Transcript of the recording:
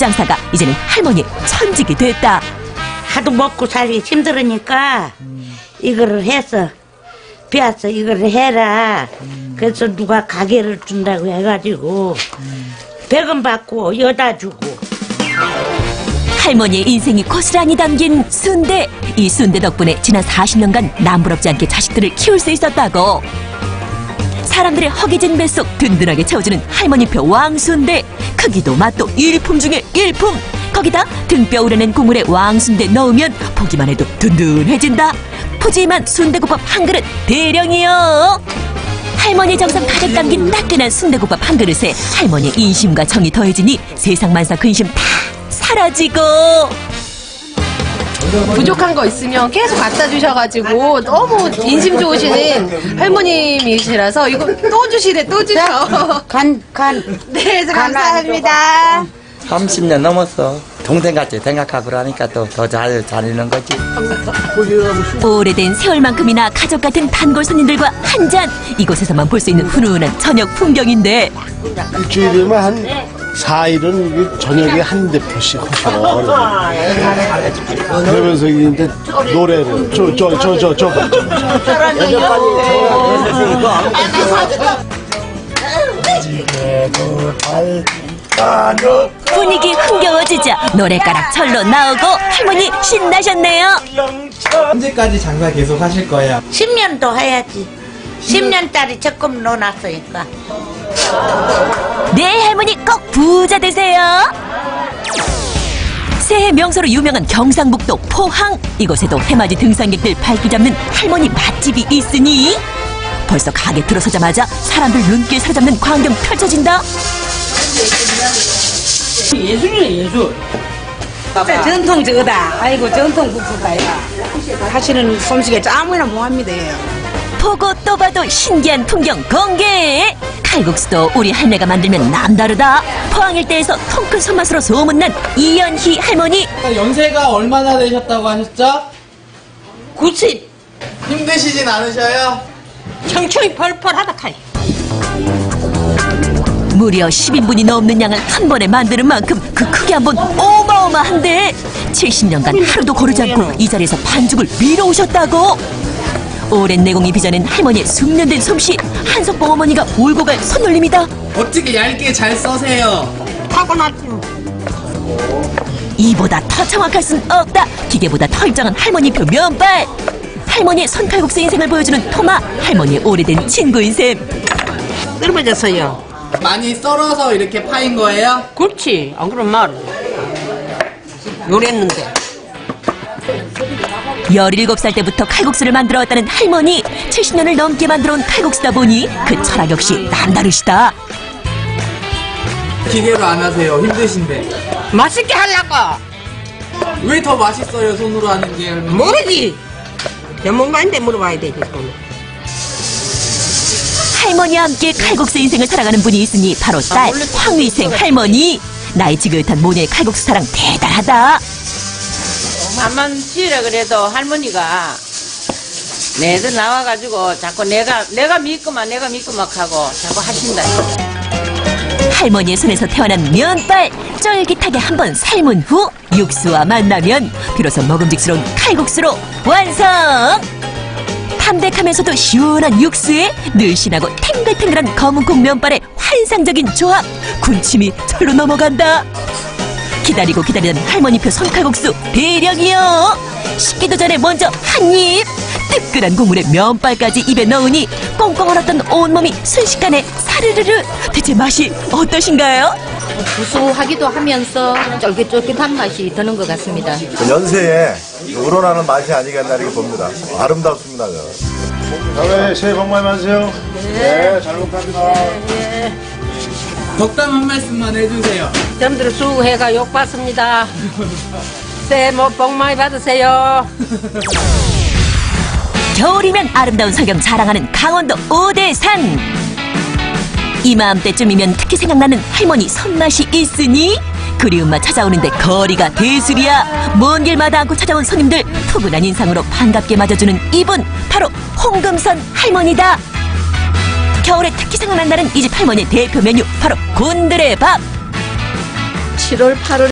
장사가 이제는 할머니의 천직이 됐다. 하도 먹고 살기 힘들으니까 이거를 해서 배워서 이거를 해라. 그래서 누가 가게를 준다고 해가지고 100원 받고 여다 주고. 할머니의 인생이 고스란히 담긴 순대. 이 순대 덕분에 지난 40년간 남부럽지 않게 자식들을 키울 수 있었다고. 사람들의 허기진 뱃속 든든하게 채워주는 할머니표 왕순대. 크기도 맛도 일품 중에 일품. 거기다 등뼈 우려낸 국물에 왕순대 넣으면 보기만 해도 든든해진다. 푸짐한 순대국밥 한 그릇 대령이요. 할머니 정성 가득 담긴 따끈한 순대국밥 한 그릇에 할머니의 인심과 정이 더해지니 세상 만사 근심 다 사라지고. 부족한 거 있으면 계속 갖다 주셔가지고 너무 인심 좋으시는 할머님이시라서 이거 또 주시래, 또 주셔. 네, 감사합니다. 30년 넘었어. 동생같이 생각하고 그러니까 또 더 잘 다니는 거지. 오래된 세월만큼이나 가족 같은 단골 손님들과 한 잔. 이곳에서만 볼 수 있는 훈훈한 저녁 풍경인데. 일주일이면 한 4일은 저녁에 한 대표씩 하셔. 그러면서 이제 노래를 저 분위기 흥겨워지자 노래가락 절로 나오고 할머니 신나셨네요. 언제까지 장사 계속 하실 거예요? 10년 더 해야지. 10년짜리 적금 넣어놨으니까. 네, 할머니 꼭 부자 되세요. 새해 명소로 유명한 경상북도 포항. 이곳에도 해맞이 등산객들 발길 잡는 할머니 맛집이 있으니 벌써 가게 들어서자마자 사람들 눈길 사로잡는 광경 펼쳐진다. 예술이네, 예술. 진짜 전통 저거다. 아이고, 전통 국수다. 하시는 솜씨가 아무나 못합니다. 보고 또 봐도 신기한 풍경 공개. 칼국수도 우리 할매가 만들면 남다르다. 포항 일대에서 통큰 손맛으로 소문난 이연희 할머니. 연세가 얼마나 되셨다고 하셨죠? 90. 힘드시진 않으셔요? 청춘이 펄펄하다 카이. 무려 10인분이 넘는 양을 한 번에 만드는 만큼 그 크기 한번 어마어마한데 70년간 하루도 거르지 않고 이 자리에서 반죽을 밀어오셨다고. 오랜 내공이 빚어낸 할머니의 숙련된 솜씨. 한석봉 어머니가 몰고 갈 손놀림이다. 어떻게 얇게 잘 써세요? 타고났죠. 이보다 더 정확할 순 없다. 기계보다 더 일정한 할머니표 면발. 할머니의 손칼국수 인생을 보여주는 토마. 할머니의 오래된 친구인 셈. 떨어졌어요. 많이 썰어서 이렇게 파인 거예요? 그렇지. 안 그런 말. 요랬는데. 17살 때부터 칼국수를 만들어왔다는 할머니. 70년을 넘게 만들어온 칼국수다 보니 그 철학 역시 남다르시다. 기계로 안 하세요. 힘드신데. 맛있게 하려고. 왜 더 맛있어요? 손으로 하는 게? 할머니? 모르지. 전문가인데 물어봐야 되지. 할머니와 함께 칼국수 인생을 살아가는 분이 있으니 바로 딸 황위생 할머니. 나이 지긋한 모녀의 칼국수 사랑 대단하다. 밥만 지으라 그래도 할머니가 매들 나와가지고 자꾸 내가 믿고만 하고 자꾸 하신다. 할머니의 손에서 태어난 면발. 쫄깃하게 한번 삶은 후 육수와 만나면 비로소 먹음직스러운 칼국수로 완성. 담백하면서도 시원한 육수에 늘씬하고 탱글탱글한 검은콩 면발의 환상적인 조합. 군침이 절로 넘어간다. 기다리고 기다리던 할머니표 손칼국수 대령이요. 식기도 전에 먼저 한 입. 뜨끈한 국물에 면발까지 입에 넣으니 꽁꽁 얼었던 온몸이 순식간에 사르르르. 대체 맛이 어떠신가요? 구수하기도 하면서 쫄깃쫄깃한 맛이 드는 것 같습니다. 연세에 우러나는 맛이 아니겠나 이렇게 봅니다. 아름답습니다. 네, 새해 복 많이 받으세요. 네, 잘 먹겠습니다. 네. 덕담 한 말씀만 해주세요. 점들 수해가 욕받습니다. 새해 복 많이 받으세요. 겨울이면 아름다운 석영 자랑하는 강원도 오대산. 이맘때쯤이면 특히 생각나는 할머니 손맛이 있으니 그리운 맛 찾아오는데 거리가 대수리야. 먼 길마다 않고 찾아온 손님들 푸근한 인상으로 반갑게 맞아주는 이분 바로 홍금선 할머니다. 겨울에 특히 생각난다는 이 집 할머니의 대표 메뉴 바로 곤드레 밥. 7월 8월